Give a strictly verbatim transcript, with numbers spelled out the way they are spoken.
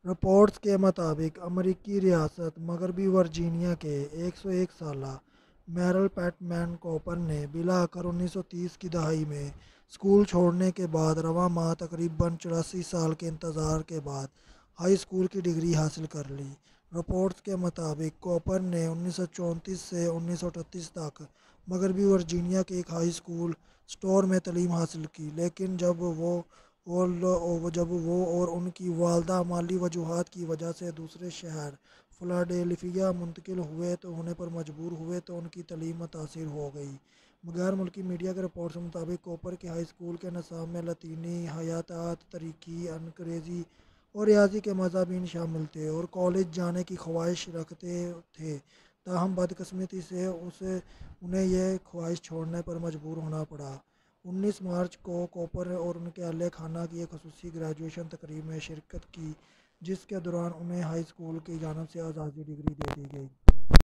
Reports کے مطابق امریکی ریاست مغربی ورجینیا کے ایک سو ایک سالہ میرل پیٹمین کوپر نے بالآخر انیس سو تیس کی دہائی میں اسکول چھوڑنے کے بعد رواں ماہ تقریباً چوراسی سال کے انتظار کے بعد ہائی اسکول کی ڈگری حاصل کر لی۔ رپورٹس کے مطابق کوپر نے انیس سو چونتیس سے انیس سو اٹھتیس تک مغربی ورجینیا کے ایک ہائی اسکول اسٹور میں تعلیم حاصل کی، لیکن جب وہ اور جب وہ اور ان کی والدہ مالی وجوہات کی وجہ سے دوسرے شہر فلاڈیلفیا منتقل ہوئے تو ہونے پر مجبور ہوئے تو ان کی تعلیم متاثر ہو گئی۔ غیر ملکی میڈیا کے رپورٹس کے مطابق کوپر کے ہائی اسکول کے نصاب میں لاطینی، حیاتیات، تاریخی، انگریزی اور ریاضی کے مضامین شامل تھے اور کالج جانے کی خواہش رکھتے تھے، تاہم بدقسمتی سے اسے انہیں یہ خواہش چھوڑنے پر مجبور ہونا پڑا۔ انیس مارچ کو کوپر اور ان کے اہلِ خانہ کی ایک خصوصی گریجویشن تقریب میں شرکت کی، جس کے دوران انہیں ہائی اسکول کی جانب سے اعزازی ڈگری دے دی گئی۔